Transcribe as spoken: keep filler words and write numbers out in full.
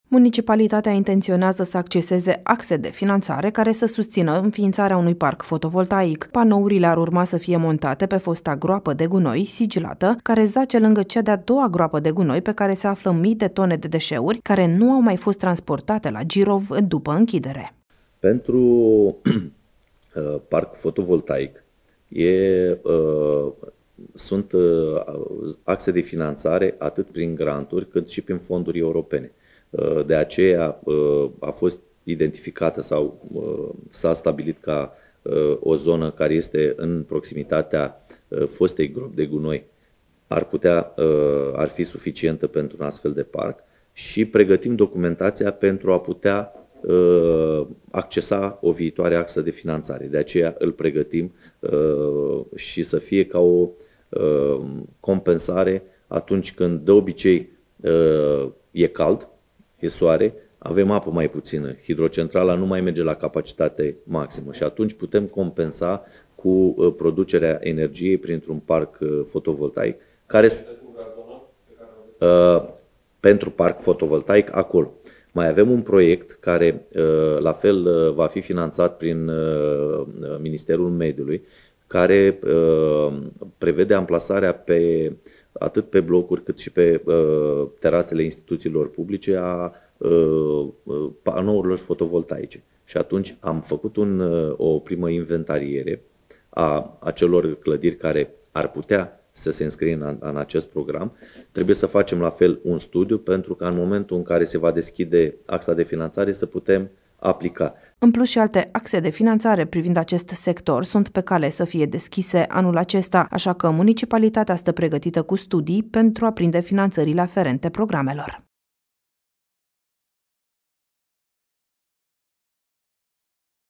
Municipalitatea intenționează să acceseze axe de finanțare care să susțină înființarea unui parc fotovoltaic. Panourile ar urma să fie montate pe fosta groapă de gunoi sigilată, care zace lângă cea de-a doua groapă de gunoi pe care se află mii de tone de deșeuri, care nu au mai fost transportate la Girov după închidere. Pentru parc fotovoltaic e, uh, sunt uh, axe de finanțare atât prin granturi cât și prin fonduri europene. De aceea a fost identificată sau s-a stabilit ca o zonă care este în proximitatea fostei gropi de gunoi ar putea, ar fi suficientă pentru un astfel de parc și pregătim documentația pentru a putea accesa o viitoare axă de finanțare. De aceea îl pregătim și să fie ca o compensare atunci când de obicei e cald, e soare, avem apă mai puțină, hidrocentrala nu mai merge la capacitate maximă și atunci putem compensa cu producerea energiei printr-un parc fotovoltaic care uh, pentru parc fotovoltaic acolo. Mai avem un proiect care uh, la fel uh, va fi finanțat prin uh, Ministerul Mediului, care uh, prevede amplasarea pe atât pe blocuri cât și pe uh, terasele instituțiilor publice a uh, panourilor fotovoltaice. Și atunci am făcut un, uh, o primă inventariere a acelor clădiri care ar putea să se înscrie în, în acest program. Trebuie să facem la fel un studiu pentru că în momentul în care se va deschide axa de finanțare să putem aplica. În plus și alte axe de finanțare privind acest sector sunt pe cale să fie deschise anul acesta, așa că municipalitatea stă pregătită cu studii pentru a prinde finanțările aferente programelor.